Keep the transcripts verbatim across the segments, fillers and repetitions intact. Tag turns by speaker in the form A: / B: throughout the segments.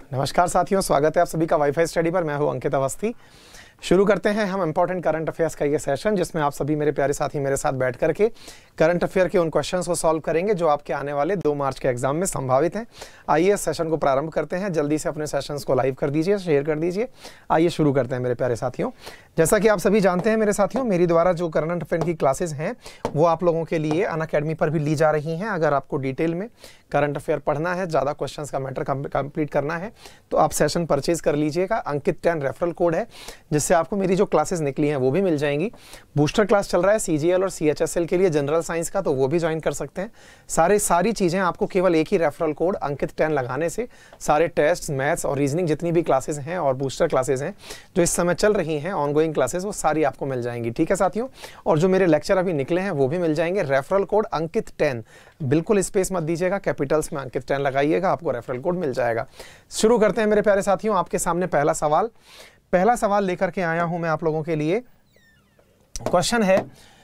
A: नमस्कार साथियों, स्वागत है आप सभी का वाईफाई स्टडी पर। मैं हूं अंकित अवस्थी। शुरू करते हैं हम इंपॉर्टेंट करंट अफेयर्स का ये सेशन, जिसमें आप सभी मेरे प्यारे साथी मेरे साथ बैठ करके करंट अफेयर के उन क्वेश्चंस को सॉल्व करेंगे जो आपके आने वाले दो मार्च के एग्जाम में संभावित हैं। आइए इस सेशन को प्रारंभ करते हैं। जल्दी से अपने सेशंस को लाइव कर दीजिए, शेयर कर दीजिए। आइए शुरू करते हैं मेरे प्यारे साथियों। जैसा कि आप सभी जानते हैं मेरे साथियों, मेरी द्वारा जो करंट अफेयर की क्लासेस हैं वो आप लोगों के लिए अनअकैडमी पर भी ली जा रही हैं। अगर आपको डिटेल में करंट अफेयर पढ़ना है, ज़्यादा क्वेश्चंस का मैटर कंप्लीट करना है, तो आप सेशन परचेज कर लीजिएगा। अंकित टेन रेफरल कोड है, जिससे आपको मेरी जो क्लासेस निकली हैं वो भी मिल जाएंगी। बूस्टर क्लास चल रहा है सीजीएल और सीएचएसएल के लिए जनरल साइंस का, तो वो भी ज्वाइन कर सकते हैं। सारे सारी चीज़ें आपको केवल एक ही रेफरल कोड अंकित टेन लगाने से सारे टेस्ट, मैथ्स और रीजनिंग जितनी भी क्लासेस हैं और बूस्टर क्लासेस हैं जो इस समय चल रही हैं, ऑनगोइंग क्लासेस, वो सारी आपको मिल जाएंगी। ठीक है साथियों, और जो मेरे लेक्चर अभी निकले हैं वो भी मिल जाएंगे। रेफरल कोड अंकित टेन, बिल्कुल स्पेस मत दीजिएगा, कैपिटल्स में अंकित टेन लगाइएगा, आपको रेफरल कोड मिल जाएगा। शुरू करते हैं मेरे प्यारे साथियों। आपके सामने पहला सवाल पहला सवाल लेकर के आया हूं मैं आप लोगों के लिए। क्वेश्चन है,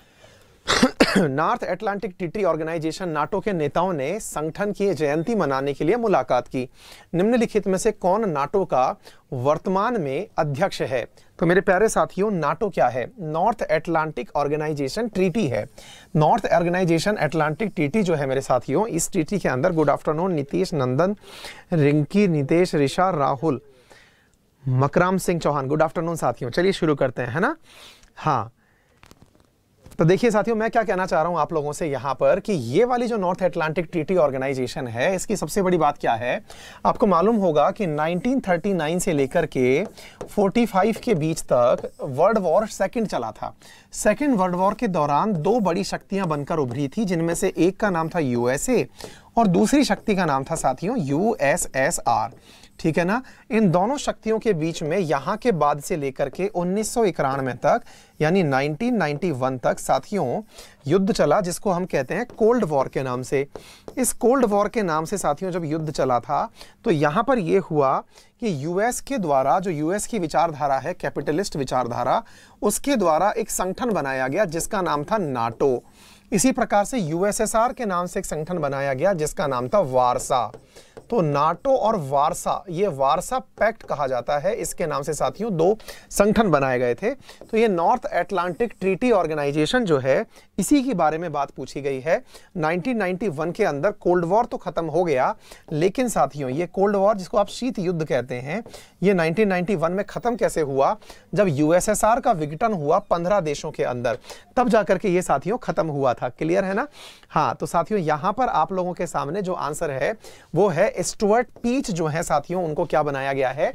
A: North Atlantic Treaty Organization NATO के नेताओं ने संगठन की जयंती मनाने के लिए मुलाकात की। निम्नलिखित में से कौन नाटो का वर्तमान में अध्यक्ष है? तो मेरे प्यारे साथियों, नाटो क्या है? नॉर्थ अटलांटिक ऑर्गेनाइजेशन ट्रीटी है। नॉर्थ ऑर्गेनाइजेशन अटलांटिक ट्रीटी जो है मेरे साथियों, इस ट्रीटी के अंदर, good afternoon Nitish, Nandan, Rinki, Nitesh, Risha, Rahul, Makram Singh Chauhan, good afternoon साथियों। चलिए शुरू करते हैं, है ना। हाँ, तो देखिए साथियों, मैं क्या कहना चाह रहा हूं आप लोगों से यहां पर कि ये वाली जो नॉर्थ अटलांटिक ट्रीटी ऑर्गेनाइजेशन है, इसकी सबसे बड़ी बात क्या है? आपको मालूम होगा कि नाइनटीन थर्टी नाइन से लेकर के पैंतालीस के बीच तक वर्ल्ड वॉर सेकंड चला था। सेकंड वर्ल्ड वॉर के दौरान दो बड़ी शक्तियां बनकर उभरी थी, जिनमें से एक का नाम था यूएसए और दूसरी शक्ति का नाम था साथियों यूएसएसआर। ठीक है ना। इन दोनों शक्तियों के बीच में यहां के बाद से लेकर के उन्नीस सौ इक्यानवे तक, यानी नाइनटीन नाइंटी वन तक साथियों युद्ध चला, जिसको हम कहते हैं कोल्ड वॉर के नाम से। इस कोल्ड वॉर के नाम से साथियों जब युद्ध चला था, तो यहां पर यह हुआ कि यूएस के द्वारा, जो यूएस की विचारधारा है, कैपिटलिस्ट विचारधारा, उसके द्वारा एक संगठन बनाया गया जिसका नाम था नाटो। इसी प्रकार से यूएसएसआर के नाम से एक संगठन बनाया गया जिसका नाम था वारसा। तो नाटो और वारसा, ये वारसा पैक्ट कहा जाता है, इसके नाम से साथियों दो संगठन बनाए गए थे। तो ये नॉर्थ अटलांटिक ट्रीटी ऑर्गेनाइजेशन जो है, इसी के बारे में बात पूछी गई है। नाइनटीन नाइंटी वन के अंदर कोल्ड वॉर तो खत्म हो गया, लेकिन साथियों ये कोल्ड वॉर, जिसको आप शीत युद्ध कहते हैं, ये नाइनटीन नाइंटी वन में खत्म कैसे हुआ? जब यूएसएसआर का विघटन हुआ पंद्रह देशों के अंदर, तब जाकर के ये साथियों खत्म हुआ था। क्लियर है ना। हाँ, तो साथियों यहां पर आप लोगों के सामने जो आंसर है वो है स्टुअर्ट पीच जो है साथियों, उनको क्या बनाया गया है?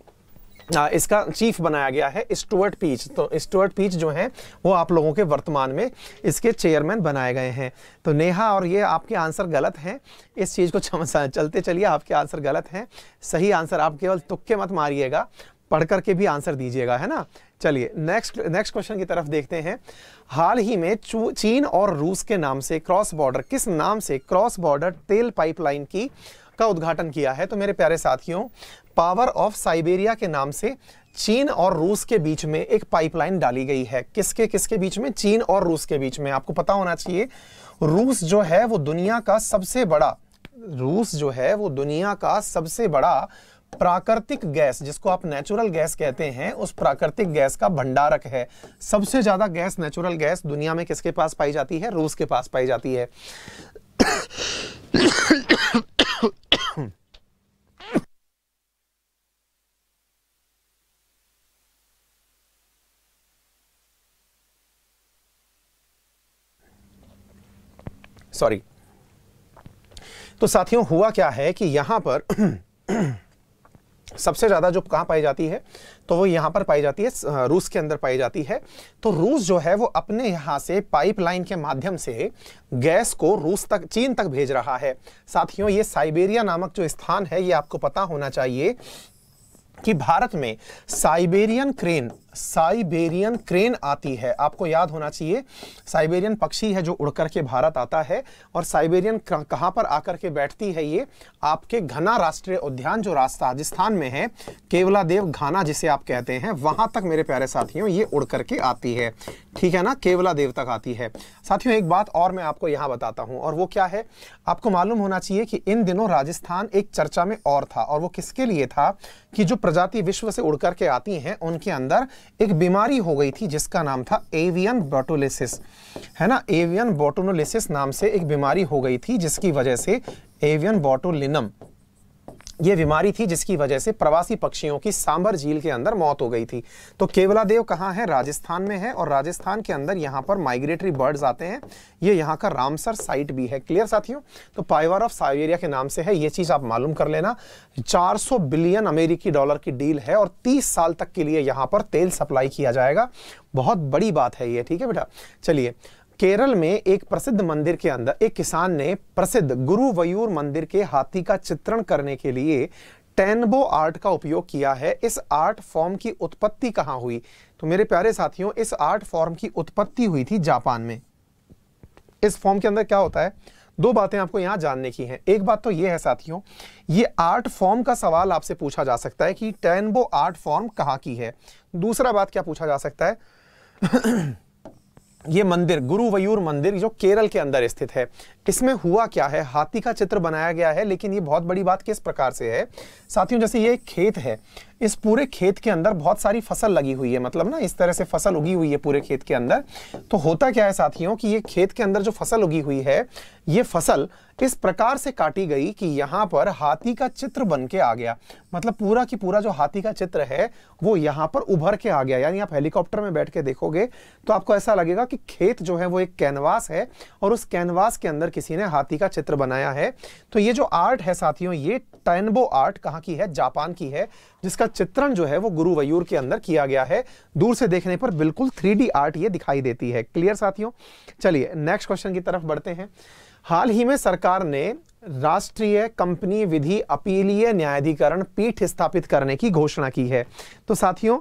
A: आ, इसका चीफ बनाया गया है स्टुअर्ट पीच। तो स्टुअर्ट पीच जो है वो आप लोगों के वर्तमान में इसके चेयरमैन बनाए गए हैं। तो नेहा, और ये आपके आंसर गलत हैं, इस चीज को चलते चलिए, आपके आंसर गलत हैं। सही आंसर, आप केवल तुक्के मत मारिएगा, पढ़ करके भी आंसर दीजिएगा, है ना। चलिए नेक्स्ट नेक्स्ट क्वेश्चन की तरफ देखते हैं। हाल ही में चीन और रूस के नाम से क्रॉस बॉर्डर, किस नाम से क्रॉस बॉर्डर तेल पाइपलाइन की का उद्घाटन किया है? तो मेरे प्यारे साथियों, पावर ऑफ साइबेरिया के नाम से चीन और रूस के बीच में एक पाइपलाइन डाली गई है। किसके किसके बीच में? चीन और रूस के बीच में। आपको पता होना चाहिए, रूस जो है वो दुनिया का सबसे बड़ा रूस जो है वो दुनिया का सबसे बड़ा प्राकृतिक गैस, जिसको आप नेचुरल गैस कहते हैं, उस प्राकृतिक गैस का भंडारक है। सबसे ज्यादा गैस, नेचुरल गैस दुनिया में किसके पास पाई जाती है? रूस के पास पाई जाती है। सॉरी। तो साथियों हुआ क्या है कि यहां पर सबसे ज्यादा जो कहां पाई जाती है, तो वो यहां पर पाई जाती है, रूस के अंदर पाई जाती है। तो रूस जो है वो अपने यहां से पाइपलाइन के माध्यम से गैस को रूस तक, चीन तक भेज रहा है। साथियों ये साइबेरिया नामक जो स्थान है, ये आपको पता होना चाहिए कि भारत में साइबेरियन क्रेन साइबेरियन क्रेन आती है? आपको याद होना चाहिए, साइबेरियन पक्षी है जो उड़ करके भारत आता है, और साइबेरियन कहां पर आकर के बैठती है? ये आपके घना राष्ट्रीय उद्यान जो राजस्थान में है, केवलादेव घाना जिसे आप कहते हैं, वहां तक मेरे प्यारे साथियों ये उड़ करके आती है। ठीक है ना, केवलादेव तक आती है। साथियों एक बात और मैं आपको यहां बताता हूं, और वो क्या है, आपको मालूम होना चाहिए कि इन दिनों राजस्थान एक चर्चा में और था, और वो किसके लिए था कि जो प्रजाति विश्व से उड़ करके आती हैं उनके अंदर एक बीमारी हो गई थी जिसका नाम था एवियन बोटुलिसिस, है ना। एवियन बोटुलिसिस नाम से एक बीमारी हो गई थी, जिसकी वजह से एवियन बोटुलिनम ये बीमारी थी, जिसकी वजह से प्रवासी पक्षियों की सांबर झील के अंदर मौत हो गई थी। तो केवलादेव कहाँ है? राजस्थान में है, और राजस्थान के अंदर यहाँ पर माइग्रेटरी बर्ड्स आते हैं। ये यहाँ का रामसर साइट भी है। क्लियर साथियों? तो पाइवर ऑफ साइबेरिया के नाम से है, ये चीज आप मालूम कर लेना। चार सौ बिलियन अमेरिकी डॉलर की डील है, और तीस साल तक के लिए यहाँ पर तेल सप्लाई किया जाएगा। बहुत बड़ी बात है ये। ठीक है बेटा, चलिए। केरल में एक प्रसिद्ध मंदिर के अंदर एक किसान ने प्रसिद्ध गुरुवयूर मंदिर के हाथी का चित्रण करने के लिए टेनबो आर्ट का उपयोग किया है। इस आर्ट फॉर्म की उत्पत्ति कहां हुई? तो मेरे प्यारे साथियों, इस आर्ट फॉर्म की उत्पत्ति हुई थी जापान में। इस फॉर्म के अंदर क्या होता है, दो बातें आपको यहां जानने की हैं। एक बात तो यह है साथियों, ये आर्ट फॉर्म का सवाल आपसे पूछा जा सकता है कि टेनबो आर्ट फॉर्म कहां की है। दूसरा बात क्या पूछा जा सकता है, ये मंदिर गुरुवयूर मंदिर जो केरल के अंदर स्थित है, इसमें हुआ क्या है, हाथी का चित्र बनाया गया है। लेकिन ये बहुत बड़ी बात किस प्रकार से है साथियों, जैसे ये खेत है, इस पूरे खेत के अंदर बहुत सारी फसल लगी हुई है, मतलब ना इस तरह से फसल उगी हुई है पूरे खेत के अंदर। तो होता क्या है साथियों कि ये खेत के अंदर जो फसल उगी हुई है, ये फसल इस प्रकार से काटी गई कि यहां पर हाथी का चित्र बन के आ गया। मतलब पूरा की पूरा जो हाथी का चित्र है वो यहां पर उभर के आ गया। यानी आप हेलीकॉप्टर में बैठ के देखोगे तो आपको ऐसा लगेगा कि खेत जो है वो एक कैनवास है, और उस कैनवास के अंदर किसी ने हाथी का चित्र बनाया है। तो ये जो आर्ट है साथियों, ये टेनबो आर्ट कहां की है? जापान की है, जिसका चित्रण जो है वो गुरुवयूर के अंदर किया गया है। दूर से देखने पर बिल्कुल थ्री डी आर्ट ये दिखाई देती है। क्लियर साथियों? चलिए नेक्स्ट क्वेश्चन की तरफ बढ़ते हैं। हाल ही में सरकार ने राष्ट्रीय कंपनी विधि अपीलीय न्यायाधिकरण पीठ स्थापित करने की घोषणा की है। तो साथियों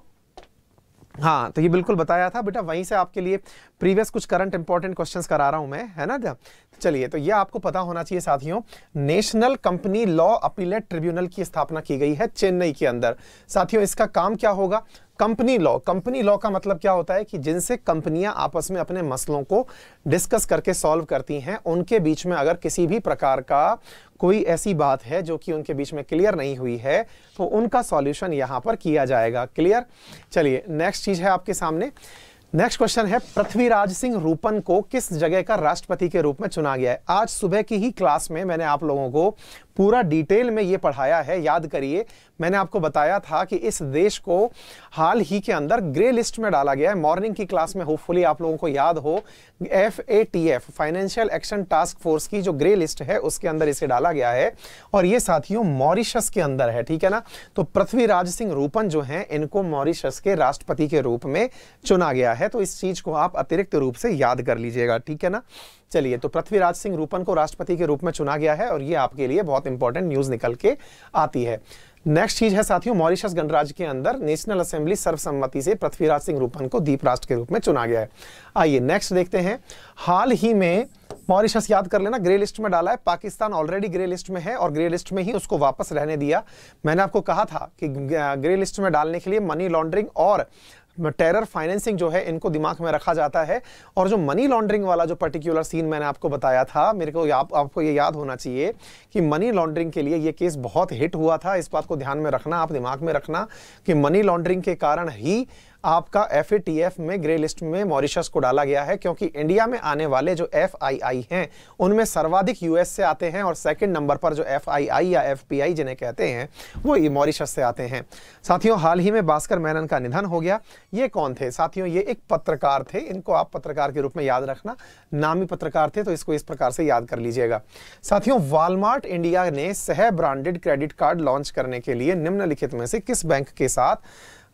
A: हाँ, तो ये बिल्कुल बताया था बेटा, वहीं से आपके लिए प्रीवियस कुछ करंट इंपॉर्टेंट क्वेश्चंस करा रहा हूं मैं, है ना। चलिए, तो ये आपको पता होना चाहिए साथियों, national company law appellate tribunal की स्थापना की गई है चेन्नई के अंदर। साथियों इसका काम क्या होगा? Company law. कंपनी लॉ का मतलब क्या होता है कि जिनसे कंपनियां आपस में अपने मसलों को डिस्कस करके सॉल्व करती हैं, उनके बीच में अगर किसी भी प्रकार का कोई ऐसी बात है जो कि उनके बीच में क्लियर नहीं हुई है, तो उनका सॉल्यूशन यहां पर किया जाएगा। क्लियर? चलिए नेक्स्ट चीज है आपके सामने। नेक्स्ट क्वेश्चन है, पृथ्वीराज सिंह रूपन को किस जगह का राष्ट्रपति के रूप में चुना गया है? आज सुबह की ही क्लास में मैंने आप लोगों को पूरा डिटेल में ये पढ़ाया है। याद करिए, मैंने आपको बताया था कि इस देश को हाल ही के अंदर ग्रे लिस्ट में डाला गया है। मॉर्निंग की क्लास में होपफुली आप लोगों को याद हो, F A T F financial action task force की जो ग्रे लिस्ट है उसके अंदर इसे डाला गया है, और ये साथियों मॉरिशस के अंदर है। ठीक है ना। तो पृथ्वीराज सिंह रूपन जो हैं, इनको मॉरिशस के राष्ट्रपति के रूप में चुना गया है। तो इस चीज को आप अतिरिक्त रूप से याद कर लीजिएगा। ठीक है ना। चलिए, तो पृथ्वीराज सिंह रूपन को राष्ट्रपति के रूप में चुना गया है, और ये आपके लिए बहुत इंपॉर्टेंट न्यूज निकल के आती है। नेक्स्ट चीज है साथियों, मॉरिशस गणराज्य के अंदर नेशनल असेंबली सर्वसम्मति से पृथ्वीराज सिंह रूपन को द्वीप राष्ट्र के रूप में चुना गया है। आइए नेक्स्ट देखते हैं। हाल ही में मॉरिशस, याद कर लेना, ग्रे लिस्ट में डाला है। पाकिस्तान ऑलरेडी ग्रे लिस्ट में है, और ग्रे लिस्ट में ही उसको वापस रहने दिया। मैंने आपको कहा था कि ग्रे लिस्ट में डालने के लिए मनी लॉन्ड्रिंग और टेरर फाइनेंसिंग जो है इनको दिमाग में रखा जाता है। और जो मनी लॉन्ड्रिंग वाला जो पर्टिकुलर सीन मैंने आपको बताया था, मेरे को आप, आपको ये याद होना चाहिए कि मनी लॉन्ड्रिंग के लिए ये केस बहुत हिट हुआ था। इस बात को ध्यान में रखना, आप दिमाग में रखना कि मनी लॉन्ड्रिंग के कारण ही आपका एफ ए टी एफ में ग्रे लिस्ट में मॉरिशस को डाला गया है, क्योंकि इंडिया में आने वाले जो एफ आई आई हैं उनमें सर्वाधिक यूएस से आते हैं, और सेकंड नंबर पर जो एफ आई आई या एफ पी आई जिन्हें कहते हैं वो ये मॉरिशस से आते हैं। साथियों हाल ही में भास्कर मेनन का निधन हो गया। ये कौन थे साथियों? ये एक पत्रकार थे। इनको आप पत्रकार के रूप में याद रखना, नामी पत्रकार थे, तो इसको इस प्रकार से याद कर लीजिएगा। साथियों वॉलमार्ट इंडिया ने सह ब्रांडेड क्रेडिट कार्ड लॉन्च करने के लिए निम्नलिखित में से किस बैंक के साथ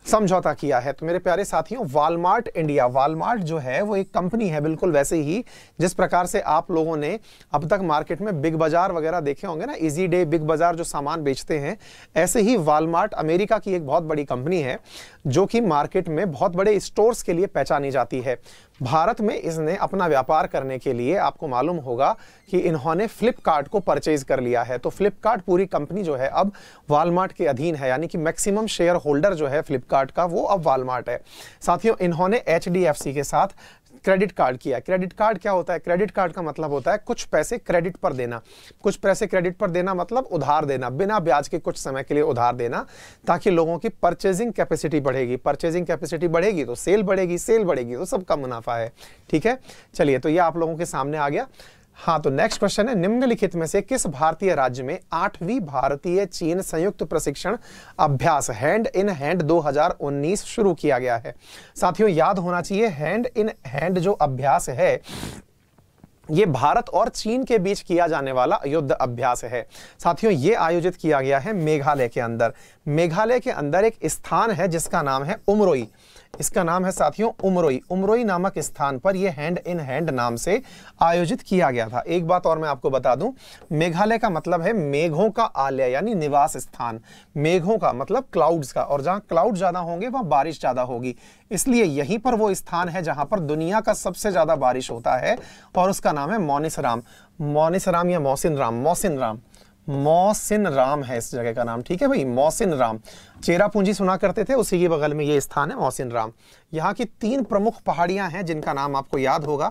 A: समझौता किया है। तो मेरे प्यारे साथियों, वॉलमार्ट इंडिया, वॉलमार्ट जो है वो एक कंपनी है, बिल्कुल वैसे ही जिस प्रकार से आप लोगों ने अब तक मार्केट में बिग बाजार वगैरह देखे होंगे ना, इजी डे, बिग बाजार जो सामान बेचते हैं, ऐसे ही वॉलमार्ट अमेरिका की एक बहुत बड़ी कंपनी है जो कि मार्केट में बहुत बड़े स्टोर्स के लिए पहचानी जाती है। भारत में इसने अपना व्यापार करने के लिए, आपको मालूम होगा कि इन्होंने फ्लिपकार्ट को परचेज कर लिया है। तो फ्लिपकार्ट पूरी कंपनी जो है अब वॉलमार्ट के अधीन है, यानी कि मैक्सिमम शेयर होल्डर जो है फ्लिपकार्ट का वो अब वॉलमार्ट है। साथियों, इन्होंने एच डी एफ सी के साथ क्रेडिट कार्ड किया। क्रेडिट कार्ड क्या होता है? क्रेडिट कार्ड का मतलब होता है कुछ पैसे क्रेडिट पर देना। कुछ पैसे क्रेडिट पर देना मतलब उधार देना, बिना ब्याज के कुछ समय के लिए उधार देना, ताकि लोगों की परचेजिंग कैपेसिटी बढ़ेगी। परचेजिंग कैपेसिटी बढ़ेगी तो सेल बढ़ेगी, सेल बढ़ेगी तो सबका मुनाफा है। ठीक है, चलिए, तो ये आप लोगों के सामने आ गया। हाँ, तो नेक्स्ट क्वेश्चन है, निम्नलिखित में से किस भारतीय राज्य में आठवीं भारतीय चीन संयुक्त प्रशिक्षण अभ्यास हैंड इन हैंड दो हज़ार उन्नीस शुरू किया गया है? साथियों, याद होना चाहिए, हैंड इन हैंड जो अभ्यास है ये भारत और चीन के बीच किया जाने वाला युद्ध अभ्यास है। साथियों, ये आयोजित किया गया है मेघालय के अंदर। मेघालय के अंदर एक स्थान है जिसका नाम है उमरोई। इसका नाम है साथियों उमरोई। उमरोई नामक स्थान पर यह हैंड इन हैंड नाम से आयोजित किया गया था। एक बात और मैं आपको बता दूं, मेघालय का मतलब है मेघों का आलय, यानी निवास स्थान। मेघों का मतलब क्लाउड्स का, और जहां क्लाउड ज्यादा होंगे वहां बारिश ज्यादा होगी, इसलिए यहीं पर वो स्थान है जहां पर दुनिया का सबसे ज्यादा बारिश होता है, और उसका नाम है मौसिनराम। मौसिनराम या मौसिनराम, मौसिनराम मौसिनराम है इस जगह का नाम। ठीक है भाई, मौसिनराम। चेरापूंजी सुना करते थे, उसी के बगल में ये स्थान है मौसिनराम। यहाँ की तीन प्रमुख पहाड़ियां हैं जिनका नाम आपको याद होगा,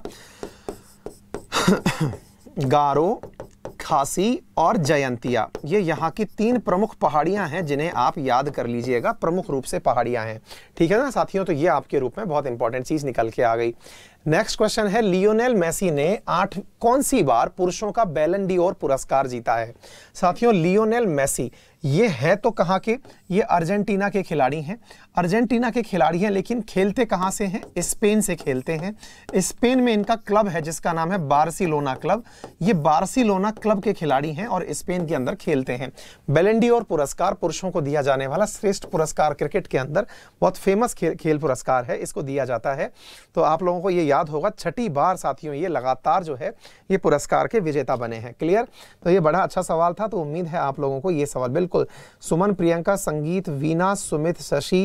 A: गारो, खासी और जयंतिया। ये यहाँ की तीन प्रमुख पहाड़ियां हैं जिन्हें आप याद कर लीजिएगा, प्रमुख रूप से पहाड़ियां हैं। ठीक है ना साथियों, तो ये आपके रूप में बहुत इंपॉर्टेंट चीज निकल के आ गई। नेक्स्ट क्वेश्चन है, लियोनेल मेसी ने आठ कौन सी बार पुरुषों का बैलन डी ओर पुरस्कार जीता है? साथियों, लियोनेल मेसी ये है तो कहाँ के? ये अर्जेंटीना के खिलाड़ी हैं। अर्जेंटीना के खिलाड़ी हैं, लेकिन खेलते कहाँ से हैं? स्पेन से खेलते हैं। स्पेन में इनका क्लब है जिसका नाम है बार्सिलोना क्लब। ये बार्सिलोना क्लब के खिलाड़ी हैं और स्पेन के अंदर खेलते हैं। बैलन डी ओर पुरस्कार पुरुषों को दिया जाने वाला श्रेष्ठ पुरस्कार क्रिकेट के अंदर, बहुत फेमस खेल, खेल पुरस्कार है, इसको दिया जाता है। तो आप लोगों को ये याद होगा, छठी बार साथियों ये लगातार जो है ये पुरस्कार के विजेता बने हैं। क्लियर? तो ये बड़ा अच्छा सवाल था, तो उम्मीद है आप लोगों को ये सवाल बिल्कुल। सुमन, प्रियंका, संगीत, वीना, सुमित, शशि,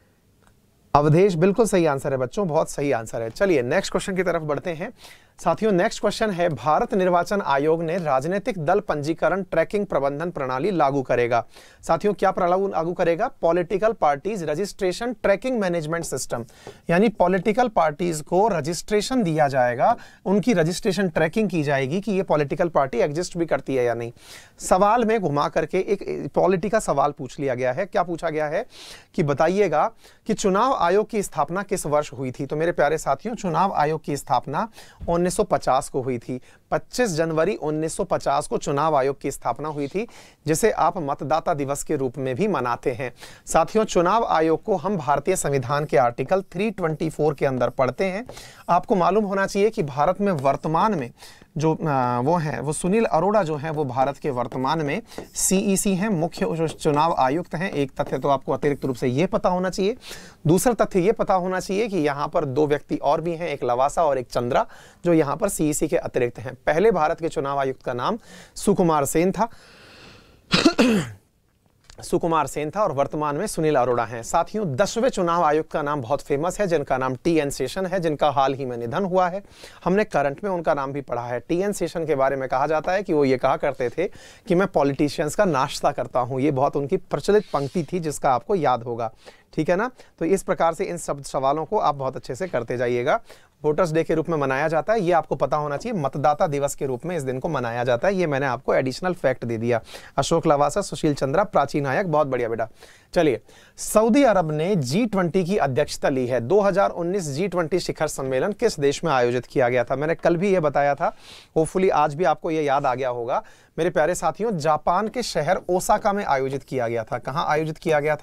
A: अवधेश, बिल्कुल सही आंसर है बच्चों, बहुत सही आंसर है। चलिए नेक्स्ट क्वेश्चन की तरफ बढ़ते हैं। साथियों, नेक्स्ट क्वेश्चन है, भारत निर्वाचन आयोग ने राजनीतिक दल पंजीकरण ट्रैकिंग प्रबंधन प्रणाली लागू करेगा। साथियों, क्या प्रणाली लागू करेगा? Political parties registration tracking management system, यानी पॉलिटिकल पार्टीज को रजिस्ट्रेशन दिया जाएगा, उनकी रजिस्ट्रेशन ट्रैकिंग की जाएगी कि ये पॉलिटिकल पार्टी एग्जिस्ट भी करती है या नहीं। सवाल में घुमा करके एक पॉलिटी का सवाल पूछ लिया गया है। क्या पूछा गया है कि बताइएगा कि चुनाव आयोग की स्थापना किस वर्ष हुई थी? तो मेरे प्यारे साथियों, चुनाव आयोग की स्थापना उन्नीस सौ पचास को हुई थी। पच्चीस जनवरी उन्नीस सौ पचास को चुनाव आयोग की स्थापना हुई थी, जिसे आप मतदाता दिवस के रूप में भी मनाते हैं। साथियों, चुनाव आयोग को हम भारतीय संविधान के आर्टिकल तीन सौ चौबीस के अंदर पढ़ते हैं। आपको मालूम होना चाहिए कि भारत में वर्तमान में जो वो हैं, वो सुनील अरोड़ा जो हैं, वो भारत के वर्तमान में सीईसी हैं, मुख्य चुनाव आयुक्त हैं। एक तथ्य तो आपको अतिरिक्त रूप से ये पता होना चाहिए। दूसरा तथ्य ये पता होना चाहिए कि यहाँ पर दो व्यक्ति और भी हैं, एक लवासा और एक चंद्रा, जो यहाँ पर सीईसी के अतिरिक्त हैं। पहले भारत के चुनाव आयुक्त का नाम सुकुमार सेन था सुकुमार सेन था और वर्तमान में सुनील अरोड़ा हैं। साथियों, दसवें चुनाव आयुक्त का नाम बहुत फेमस है, जिनका नाम टी एन शेषन है, जिनका हाल ही में निधन हुआ है। हमने करंट में उनका नाम भी पढ़ा है। टी एन शेषन के बारे में कहा जाता है कि वो ये कहा करते थे कि मैं पॉलिटिशियंस का नाश्ता करता हूं। ये बहुत उनकी प्रचलित पंक्ति थी, जिसका आपको याद होगा। ठीक है ना? तो इस प्रकार से इन सब सवालों को आप बहुत अच्छे से करते जाइएगा। वोटर्स डे के रूप में मनाया जाता है, ये आपको पता होना चाहिए। मतदाता दिवस के रूप में इस दिन को मनाया जाता है, ये मैंने आपको एडिशनल फैक्ट दे दिया। अशोक लवासा, सुशील चंद्रा, प्राची नायक, बहुत बढ़िया बेटा। चलिए, सऊदी अरब ने जी ट्वेंटी की अध्यक्षता ली है। दो हज़ार उन्नीस जी ट्वेंटी शिखर सम्मेलन किस देश में आयोजित किया गया था? मैंने कल भी ये बताया था, होपफुली आज भी आपको ये याद आ गया होगा। मेरे प्यारे साथियों, जापान के शहर ओसाका में आयोजित किया गया था। कहाँ आयोजित किया गया था?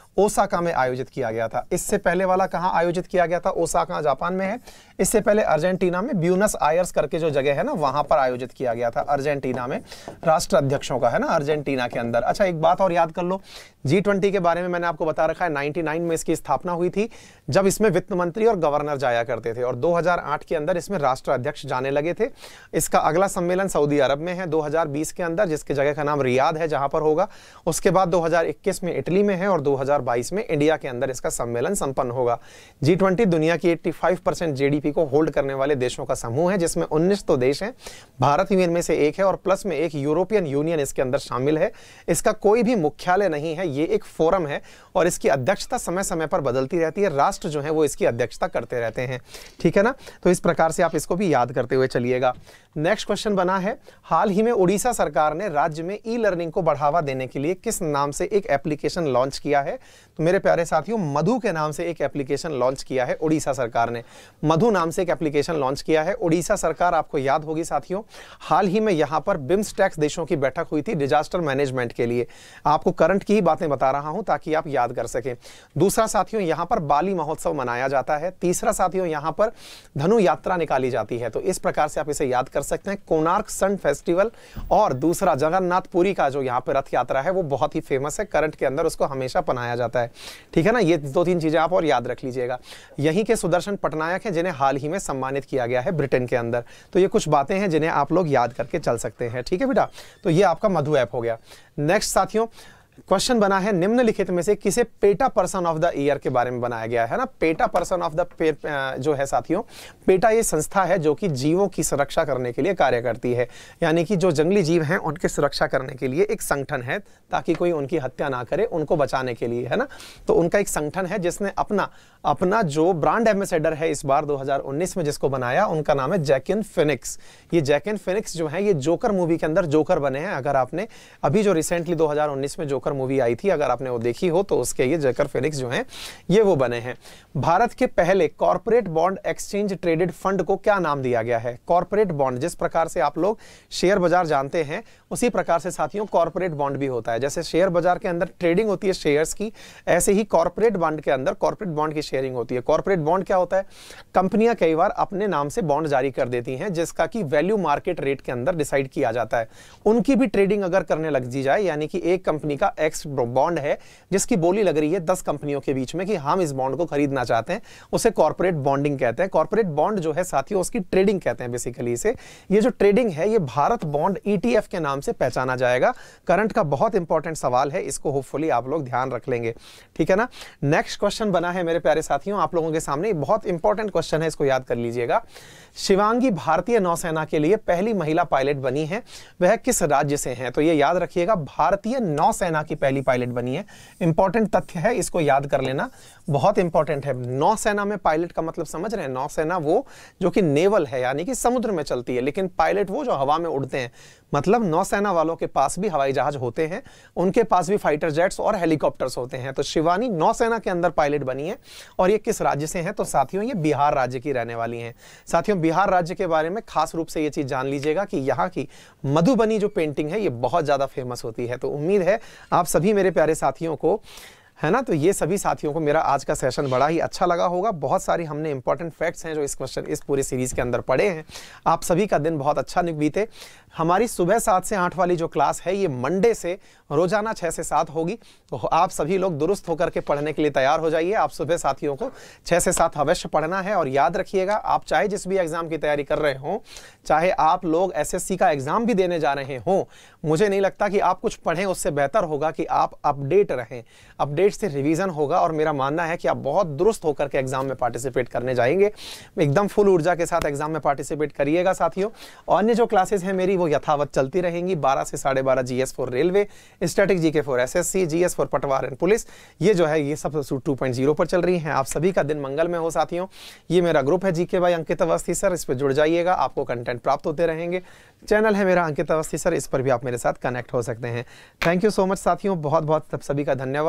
A: ओसाका में आयोजित किया गया था। इससे पहले वाला कहाँ आयोजित किया गया था? ओसाका जापान में है। इससे पहले अर्जेंटीना में ब्यूनस आयर्स करके जो जगह है ना, वहां पर आयोजित किया गया था, अर्जेंटीना में, राष्ट्र अध्यक्षों का, है ना, अर्जेंटीना के अंदर। अच्छा, एक बात और याद कर लो, जी ट्वेंटी के बारे में मैंने आपको बता रखा है, निन्यानवे में इसकी स्थापना हुई थी, जब इसमें वित्त मंत्री और गवर्नर जाया करते थे, और दो हज़ार आठ के अंदर इसमें राष्ट्र अध्यक्ष जाने लगे थे। इसका अगला सम्मेलन सऊदी अरब में है दो हज़ार बीस के अंदर, जिसकी जगह का नाम रियाद है, जहां पर होगा। उसके बाद दो हज़ार इक्कीस में इटली में है, और दो हज़ार बाईस में इंडिया के अंदर इसका सम्मेलन संपन्न होगा। जी ट्वेंटी दुनिया की पचासी परसेंट जीडीपी को होल्ड करने वाले देशों का समूह है, जिसमें उन्नीस तो देश हैं, भारत भी इनमें से एक है, और प्लस में एक यूरोपियन यूनियन इसके अंदर शामिल है। इसका कोई भी मुख्यालय नहीं है, ये एक फोरम है, और इसकी अध्यक्षता समय समय पर बदलती रहती है। राष्ट्र जो है वो इसकी अध्यक्षता करते रहते हैं, ठीक है ना। तो इस प्रकार से आप इसको भी याद करते हुए चलिएगा। नेक्स्ट क्वेश्चन बना है, हाल ही में उड़ीसा सरकार ने राज्य में ई लर्निंग को बढ़ावा देने के लिए किस नाम से एक एप्लीकेशन लॉन्च किया है? तो मेरे प्यारे साथियों, मधु के नाम से एक एप्लीकेशन लॉन्च किया है उड़ीसा सरकार ने। मधु नाम से एक एप्लीकेशन लॉन्च किया है उड़ीसा सरकार। आपको याद होगी साथियों, हाल ही में यहाँ पर बिम्स्टेक्स देशों की बैठक हुई थी डिजास्टर मैनेजमेंट के लिए। आपको करंट की ही बातें बता रहा हूं ताकि आप याद कर सकें। दूसरा साथियों, यहाँ पर बाली महोत्सव मनाया जाता है। तीसरा साथियों, यहाँ पर धनु यात्रा निकाली जाती है। तो इस प्रकार से आप इसे याद कर सकते हैं, कोणार्क सन फेस्टिवल। और दूसरा जगन्नाथपुरी का जो यहाँ पर रथ यात्रा है वो बहुत ही फेमस है, करंट के अंदर उसको हमेशा मनाया जाता है, ठीक है ना। ये दो तीन चीजें आप और याद रख लीजिएगा। यहीं के सुदर्शन पटनायक हैं, जिन्हें हाल ही में सम्मानित किया गया है ब्रिटेन के अंदर। तो ये कुछ बातें हैं जिन्हें आप लोग याद करके चल सकते हैं, ठीक है बेटा। तो ये आपका मधु ऐप हो गया। नेक्स्ट साथियों, क्वेश्चन बना है, निम्नलिखित में से किसे PETA person of the year के बारे में बनाया गया है ना। पेटा पर्सन ऑफ द जो है साथियों, पेटा ये संस्था है जो कि जीवों की सुरक्षा करने के लिए कार्य करती है, यानी कि जो जंगली जीव हैं उनकी सुरक्षा करने के लिए एक संगठन है, ताकि कोई उनकी हत्या ना करे, उनको बचाने के लिए, है ना। तो उनका एक संगठन है जिसने अपना अपना जो ब्रांड एम्बेसडर है इस बार दो हज़ार उन्नीस में जिसको बनाया, उनका नाम है जैकिन फिनिक्स। ये जैकिन फिनिक्स जो है ये जोकर मूवी के अंदर जोकर बने हैं। अगर आपने अभी जो रिसेंटली दो हज़ार उन्नीस में जोकर मूवी आई थी, अगर आपने वो देखी हो, तो उसके ये जैकर फिनिक्स जो हैं ये वो बने हैं। भारत के पहले corporate bond exchange traded fund को क्या नाम दिया गया है? कॉर्पोरेट बॉन्ड, जिस प्रकार से आप लोग शेयर बाजार जानते हैं उसी प्रकार से साथियों कॉर्पोरेट बॉन्ड भी होता है। जैसे शेयर बाजार के अंदर ट्रेडिंग होती है शेयर्स की, ऐसे ही कॉर्पोरेट बॉन्ड के अंदर कॉर्पोरेट बॉन्ड की शेयरिंग होती है। कॉर्पोरेट बॉन्ड क्या होता है? कंपनियां कई बार अपने नाम से बॉन्ड जारी कर देती हैं, जिसका कि वैल्यू मार्केट रेट के अंदर डिसाइड किया जाता है। उनकी भी ट्रेडिंग अगर करने लग जी जाए, यानी कि एक कंपनी का एक्स बॉन्ड है जिसकी बोली लग रही है दस कंपनियों के बीच में कि हम इस बॉन्ड को खरीदना चाहते हैं, उसे कॉर्पोरेट बॉन्डिंग कहते हैं। कॉर्पोरेट बॉन्ड जो है साथियों उसकी ट्रेडिंग कहते हैं बेसिकली इसे। ये जो ट्रेडिंग है ये भारत बॉन्ड ईटीएफ के नाम से पहचाना जाएगा। करंट का बहुत इंपॉर्टेंट सवाल है, इसको होपफुली आप लोग ध्यान रख लेंगे, ठीक है ना। नेक्स्ट क्वेश्चन बना है मेरे प्यारे साथियों आप लोगों के सामने, बहुत इंपॉर्टेंट क्वेश्चन है, इसको याद कर लीजिएगा। शिवांगी भारतीय नौसेना के लिए पहली महिला पायलट बनी है, वह किस राज्य से हैं? तो ये याद रखिएगा, भारतीय नौसेना की पहली पायलट बनी है। इंपॉर्टेंट तथ्य है, इसको याद कर लेना, बहुत इंपॉर्टेंट है। नौसेना में पायलट का मतलब समझ रहे हैं? नौसेना वो जो कि नेवल है, यानी कि समुद्र में चलती है, लेकिन पायलट वो जो हवा में उड़ते हैं। मतलब नौसेना वालों के पास भी हवाई जहाज होते हैं, उनके पास भी फाइटर जेट्स और हेलीकॉप्टर्स होते हैं। तो शिवानी नौसेना के अंदर पायलट बनी है। और ये किस राज्य से हैं? तो साथियों ये बिहार राज्य की रहने वाली हैं। साथियों बिहार राज्य के बारे में खास रूप से ये चीज जान लीजिएगा कि यहाँ की मधुबनी जो पेंटिंग है ये बहुत ज्यादा फेमस होती है। तो उम्मीद है आप सभी मेरे प्यारे साथियों को, है ना, तो ये सभी साथियों को मेरा आज का सेशन बड़ा ही अच्छा लगा होगा। बहुत सारी हमने इंपॉर्टेंट फैक्ट्स हैं जो इस क्वेश्चन इस पूरी सीरीज के अंदर पढ़े हैं। आप सभी का दिन बहुत अच्छा बीते। हमारी सुबह सात से आठ वाली जो क्लास है ये मंडे से रोजाना छः से सात होगी। तो आप सभी लोग दुरुस्त होकर के पढ़ने के लिए तैयार हो जाइए। आप सुबह साथियों को छः से सात अवश्य पढ़ना है। और याद रखिएगा, आप चाहे जिस भी एग्जाम की तैयारी कर रहे हो, चाहे आप लोग एसएससी का एग्जाम भी देने जा रहे हो, मुझे नहीं लगता कि आप कुछ पढ़ें, उससे बेहतर होगा कि आप अपडेट रहें। अपडेट से रिवीजन होगा और मेरा मानना है कि आप बहुत दुरुस्त होकर के एग्जाम में पार्टिसिपेट करने जाएंगे। एकदम फुल ऊर्जा के साथ एग्जाम में पार्टिसिपेट करिएगा साथियों। और अन्य जो क्लासेस हैं मेरी वो यथावत चलती रहेंगी। बारह से साढ़े बारह GS for railway, static GK for SSC, GS for Patwar and police, ये जो है ये सब टू पॉइंट ज़ीरो पर चल रही हैं। आप सभी का दिन मंगल में हो साथियों। ये मेरा ग्रुप है GK by Ankit Awasthi sir, इस पर जुड़ जाइएगा, आपको कंटेंट प्राप्त होते रहेंगे। चैनल है मेरा अंकित अवस्थी सर, इस पर भी आप मेरे साथ कनेक्ट हो सकते हैं। थैंक यू सो मच साथियों, बहुत बहुत सभी का धन्यवाद। अपना ध्यान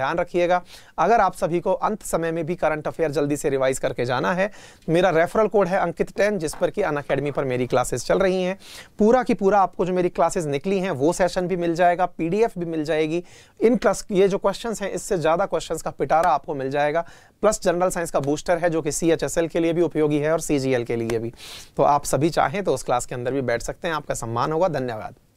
A: ध्यान रखिएगा। अगर आप सभी को अंत समय में भी करंट अफेयर जल्दी से रिवाइज करके जाना है, मेरा रेफरल कोड है अंकित टेन, जिस पर कि अनअकैडमी पर मेरी क्लासेस चल रही हैं। पूरा की पूरा आपको जो मेरी क्लासेस निकली हैं वो सेशन भी मिल जाएगा, पीडीएफ भी मिल जाएगी। इन क्लास ये जो क्वेश्चंस हैं इससे ज़्यादा क्वेश्चंस का पिटारा आपको मिल जाएगा, प्लस जनरल साइंस का बूस्टर है जो कि सी एच एस एल के लिए भी उपयोगी है और सी जी एल के लिए भी। तो आप सभी चाहें तो उस क्लास के अंदर भी बैठ सकते हैं, आपका सम्मान होगा। धन्यवाद।